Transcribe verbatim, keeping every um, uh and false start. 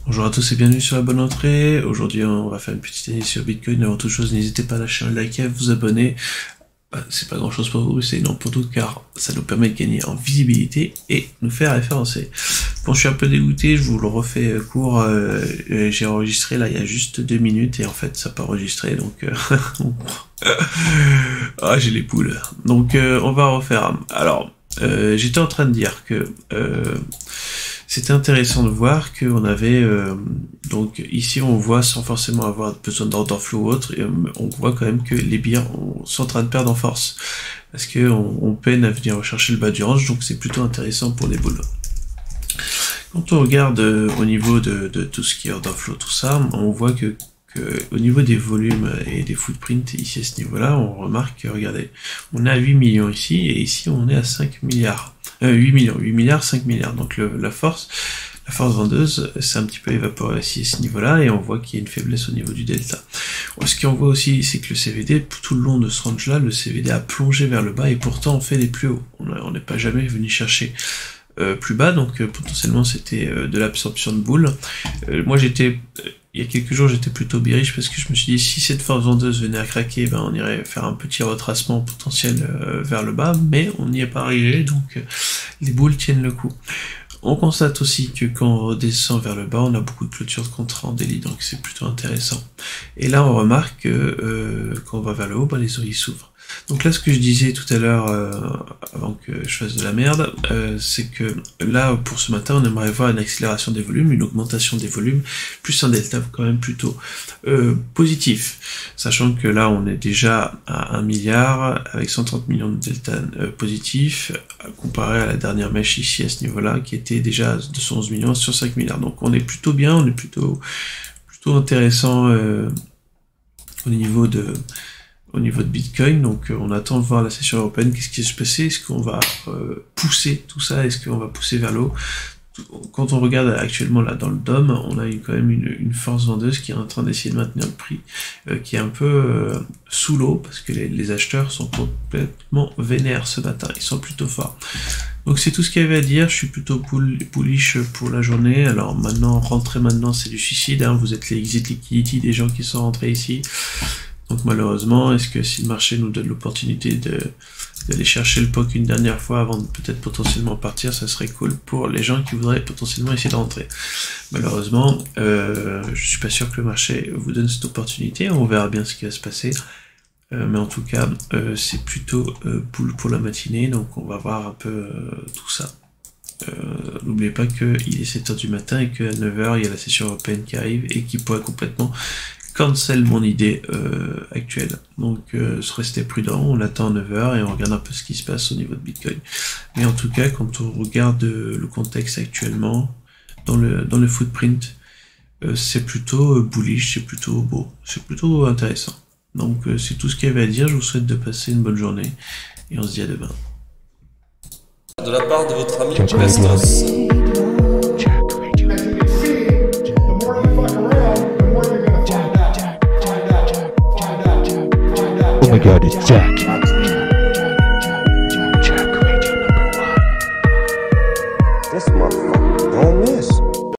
Bonjour à tous et bienvenue sur la bonne entrée. Aujourd'hui on va faire une petite analyse sur Bitcoin. Avant toute chose, n'hésitez pas à lâcher un like et à vous abonner. Bah, c'est pas grand chose pour vous, mais c'est énorme pour nous car ça nous permet de gagner en visibilité et nous faire référencer. Bon, je suis un peu dégoûté, je vous le refais court. Euh, j'ai enregistré là il y a juste deux minutes et en fait ça n'a pas enregistré donc euh... ah j'ai les poules. Donc euh, on va refaire. Alors euh, j'étais en train de dire que euh, c'était intéressant de voir qu'on avait, euh, donc ici on voit sans forcément avoir besoin d'order flow ou autre, et on voit quand même que les biens sont en train de perdre en force, parce que on, on peine à venir rechercher le bas du range, donc c'est plutôt intéressant pour les boules. Quand on regarde euh, au niveau de, de tout ce qui est order flow, tout ça, on voit que, que au niveau des volumes et des footprints, ici à ce niveau-là, on remarque que, regardez, on est à huit millions ici, et ici on est à cinq milliards. Euh, huit millions, huit milliards, cinq milliards. Donc le, la force, la force vendeuse, c'est un petit peu évaporé ici à ce niveau-là, et on voit qu'il y a une faiblesse au niveau du delta. Ce qu'on voit aussi, c'est que le C V D, tout le long de ce range-là, le C V D a plongé vers le bas, et pourtant on fait des plus hauts. On n'est pas jamais venu chercher euh, plus bas, donc euh, potentiellement c'était euh, de l'absorption de boules. Euh, moi j'étais... Euh, il y a quelques jours, j'étais plutôt bearish parce que je me suis dit, si cette force vendeuse venait à craquer, ben, on irait faire un petit retracement potentiel euh, vers le bas, mais on n'y est pas arrivé, donc euh, les boules tiennent le coup. On constate aussi que quand on redescend vers le bas, on a beaucoup de clôtures de contrats en daily, donc c'est plutôt intéressant. Et là, on remarque que euh, quand on va vers le haut, ben, les oreilles s'ouvrent. Donc là, ce que je disais tout à l'heure, euh, avant que je fasse de la merde, euh, c'est que là, pour ce matin, on aimerait voir une accélération des volumes, une augmentation des volumes, plus un delta quand même plutôt euh, positif. Sachant que là, on est déjà à un milliard, avec cent trente millions de delta euh, positifs, comparé à la dernière mèche ici, à ce niveau-là, qui était déjà deux cent onze millions sur cinq milliards. Donc on est plutôt bien, on est plutôt, plutôt intéressant euh, au niveau de... au niveau de Bitcoin, donc euh, on attend de voir la session européenne, qu'est-ce qui va se passer, est-ce qu'on va euh, pousser tout ça, est-ce qu'on va pousser vers le haut. Quand on regarde actuellement là dans le D O M, on a eu quand même une, une force vendeuse qui est en train d'essayer de maintenir le prix, euh, qui est un peu euh, sous l'eau, parce que les, les acheteurs sont complètement vénères ce matin, ils sont plutôt forts. Donc c'est tout ce qu'il y avait à dire, je suis plutôt bullish pour la journée. Alors maintenant, rentrer maintenant c'est du suicide, hein. Vous êtes les exit liquidity des gens qui sont rentrés ici. Donc malheureusement, est-ce que si le marché nous donne l'opportunité de d'aller chercher le P O C une dernière fois avant de peut-être potentiellement partir, ça serait cool pour les gens qui voudraient potentiellement essayer de rentrer. Malheureusement, euh, je suis pas sûr que le marché vous donne cette opportunité, on verra bien ce qui va se passer. Euh, mais en tout cas, euh, c'est plutôt euh, poule pour la matinée, donc on va voir un peu euh, tout ça. Euh, N'oubliez pas qu'il est sept heures du matin et qu'à neuf heures, il y a la session européenne qui arrive et qui pourrait complètement cancel mon idée euh, actuelle. Donc euh, restez prudent, on attend neuf heures et on regarde un peu ce qui se passe au niveau de Bitcoin. Mais en tout cas, quand on regarde euh, le contexte actuellement, dans le, dans le footprint, euh, c'est plutôt euh, bullish, c'est plutôt beau, c'est plutôt intéressant. Donc euh, c'est tout ce qu'il y avait à dire, je vous souhaite de passer une bonne journée et on se dit à demain. De la part de votre ami Bestos. Oh my god, it's Jack.